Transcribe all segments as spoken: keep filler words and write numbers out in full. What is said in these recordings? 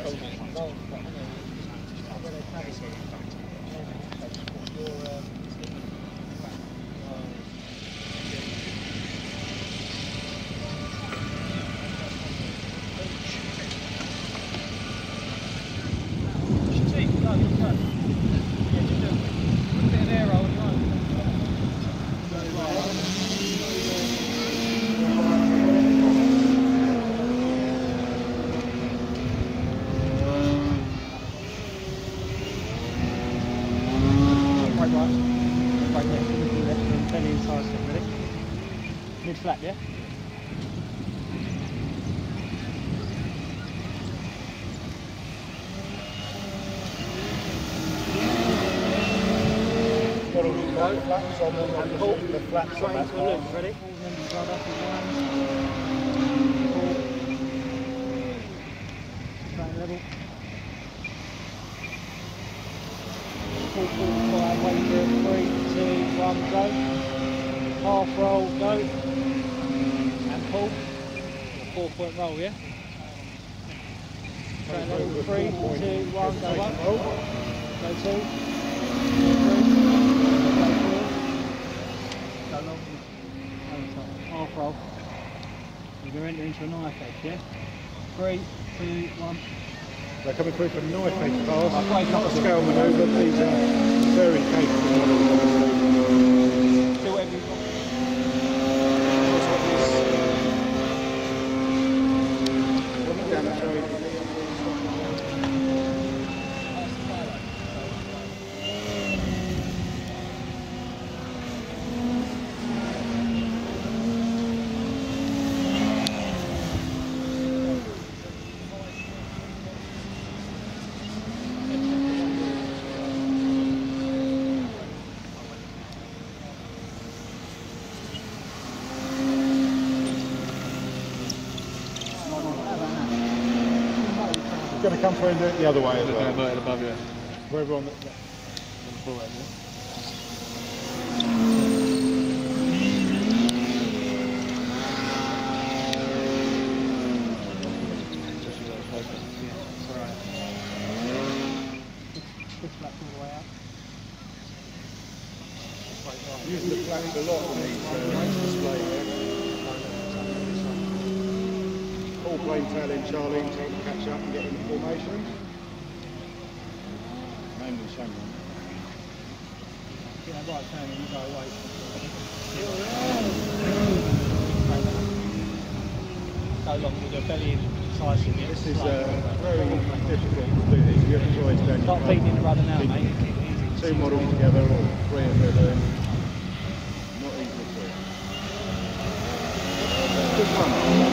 Mid flat, yeah? Flaps on the, and pull the flaps on that part. Ready? Straight level. Pull, pull, fire, wait for it. Three, two, one, go. Half roll, go. And pull. Four point roll, yeah? Straight level. Three, two, one, go one. Go two. Half roll. We're going to enter into a knife edge, yeah? Three, two, one. They're coming through from knife edge pass. I'll break up the scale manoeuvre. These are very capable models. Do whatever you want. Down the train. Going to come through and do it the other way as well. Right above you. Wherever on the... Using the flaps a lot on these uh, display there. All plain tail in Charlie, trying to catch up and get into formation. Mainly Shanghai. Yeah, right turn and you go away. Go along with the belly sizing. Yeah? This is uh, very difficult to do these. You have to try to Start feeding in the rudder now, mate. Two models together, or three if they're doing. Not easy to do. Good fun.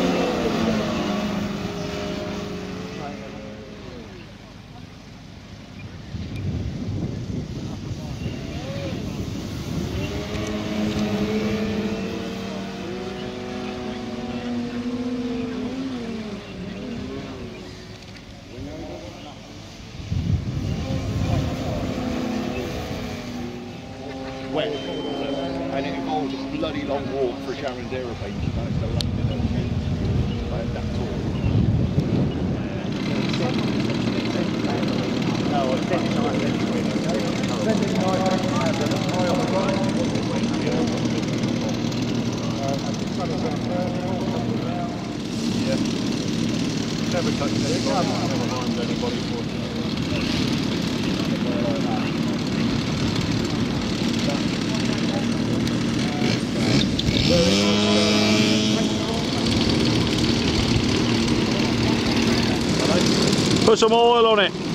Wet, and it involves a bloody long walk for Sharon's aeroplane, you know, to London and Kent, like that tour. No, it's definitely not. Sending nine has a high on the right. Yeah. Never touched anybody, never mind anybody for Put some oil on it.